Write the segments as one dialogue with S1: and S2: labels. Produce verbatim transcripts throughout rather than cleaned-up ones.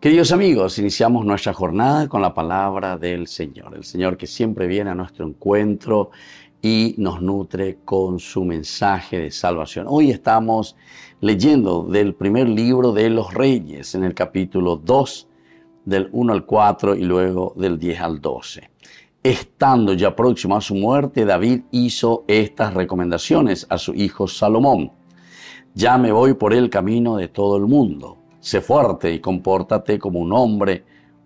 S1: Queridos amigos, iniciamos nuestra jornada con la palabra del Señor. El Señor que siempre viene a nuestro encuentro y nos nutre con su mensaje de salvación. Hoy estamos leyendo del primer libro de los Reyes, en el capítulo dos, del uno al cuatro y luego del diez al doce. Estando ya próximo a su muerte, David hizo estas recomendaciones a su hijo Salomón. Ya me voy por el camino de todo el mundo. Sé fuerte y compórtate como un hombre.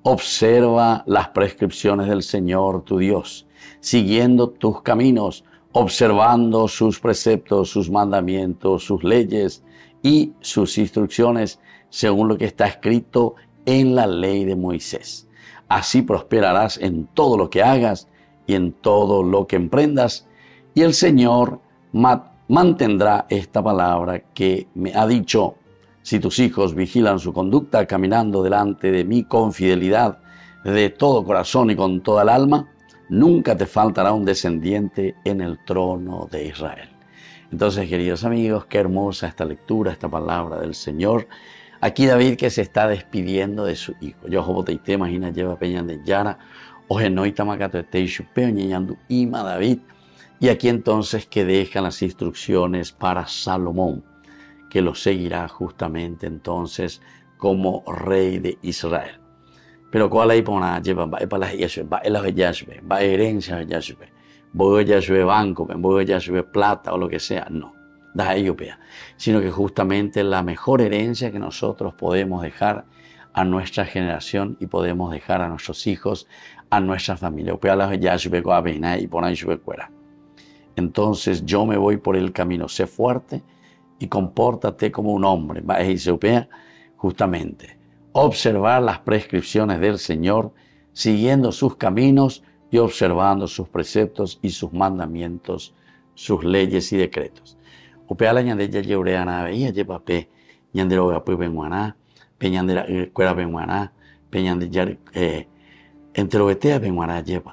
S1: Observa las prescripciones del Señor tu Dios, siguiendo tus caminos, observando sus preceptos, sus mandamientos, sus leyes y sus instrucciones, según lo que está escrito en la ley de Moisés. Así prosperarás en todo lo que hagas y en todo lo que emprendas, y el Señor mantendrá esta palabra que me ha dicho. Si tus hijos vigilan su conducta, caminando delante de mí con fidelidad, de todo corazón y con toda el alma, nunca te faltará un descendiente en el trono de Israel. Entonces, queridos amigos, qué hermosa esta lectura, esta palabra del Señor. Aquí David que se está despidiendo de su hijo. Yo te imagina lleva peñan de Yara, ojenoita macatoete chupeo ñeñandu ima David. Y aquí entonces que dejan las instrucciones para Salomón, que lo seguirá justamente entonces como rey de Israel. Pero cuál hay para lleva va para las Yahshua, va el Yahshua, va herencia de Yahshua, voy a Yahshua banco, voy a Yahshua plata o lo que sea, no, da ello pea, sino que justamente la mejor herencia que nosotros podemos dejar a nuestra generación y podemos dejar a nuestros hijos, a nuestra familia, opea la Yahshua con avena y por ahí fuera. Entonces yo me voy por el camino, sé fuerte y compórtate como un hombre. Va a justamente observar las prescripciones del Señor, siguiendo sus caminos y observando sus preceptos y sus mandamientos, sus leyes y decretos. Opea la ñandella yeureana veía lleva pe ñandero pues benguaná, peñandera cuera benguaná, peñandella eh enterobetea benguaná lleva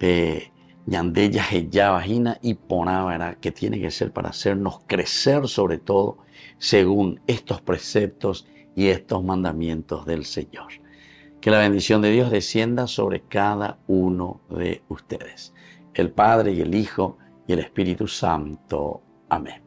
S1: pe ñandella ya vagina y poná, que tiene que ser para hacernos crecer sobre todo según estos preceptos y estos mandamientos del Señor. Que la bendición de Dios descienda sobre cada uno de ustedes, el Padre y el Hijo y el Espíritu Santo. Amén.